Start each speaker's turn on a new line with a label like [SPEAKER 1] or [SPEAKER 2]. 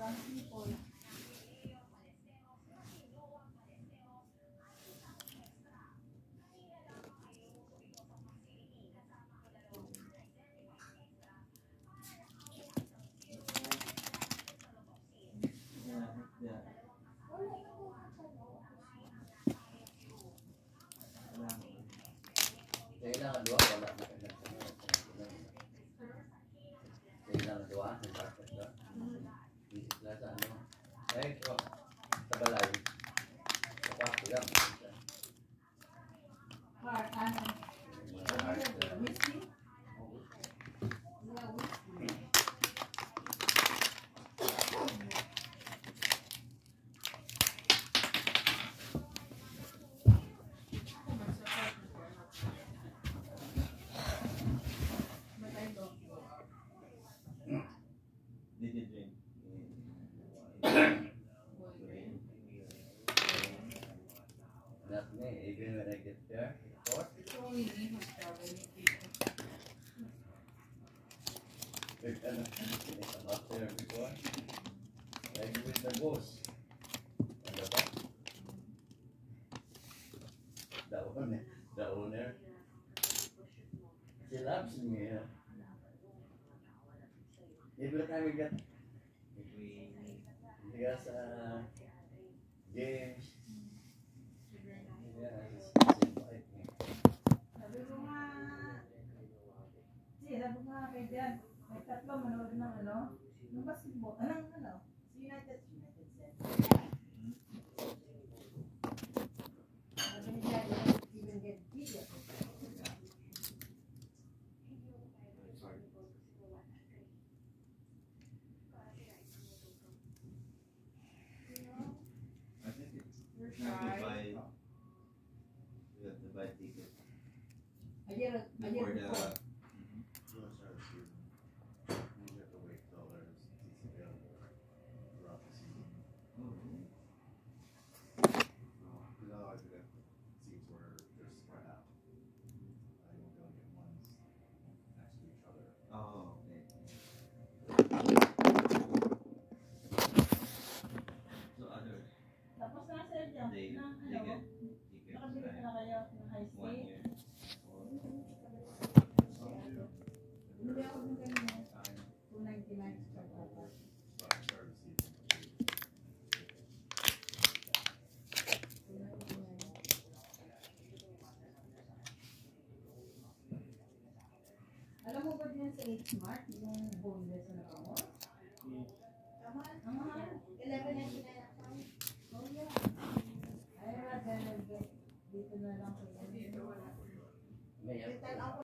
[SPEAKER 1] Kailangan dua, wala na kailangan dua, sa ano, ay, sa balay, sa pakilang. Did you drink? Not me, even when I get there. What? I'm up there before. Like with the ghost. The owner. She loves me. Every time we get because games. Yeah, just invite me.
[SPEAKER 2] Sabi ko nga kay Dad, may tatlo manood ng ng basketball, sa United States. Sabi ni Dad, even get video.
[SPEAKER 1] I think it's you have to buy tickets. Before the you have to wait till there's seats available throughout the season. Because otherwise we have seats where they're spread out. You won't be able to get ones next to each other. Oh, okay. So other
[SPEAKER 2] Tapos na sir dyan,
[SPEAKER 1] they get tickets
[SPEAKER 2] nakabili na kayo ng high
[SPEAKER 1] 1
[SPEAKER 2] state.
[SPEAKER 1] year.
[SPEAKER 2] Hindi ako din kanina. 299 per papa. Alam mo ba din sa H-Mart, yung boneless na ako? Tama? Ang mahal. 11.99 ako. Oh yeah. Ay, rather dito na lang. Dito wala.